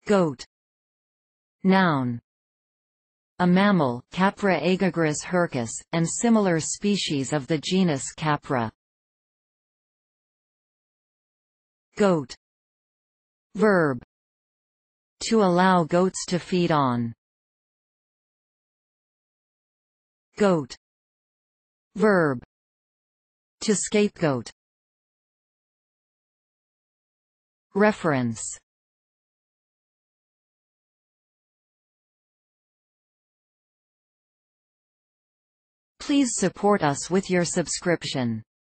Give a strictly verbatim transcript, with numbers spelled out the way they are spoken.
Goat. Noun. A mammal, Capra aegagrus hircus, and similar species of the genus Capra. Goat. Verb. To allow goats to feed on. Goat. Verb. To scapegoat. Reference. Please support us with your subscription.